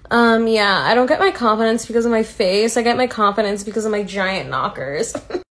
Yeah, I don't get my confidence because of my face. I get my confidence because of my giant knockers.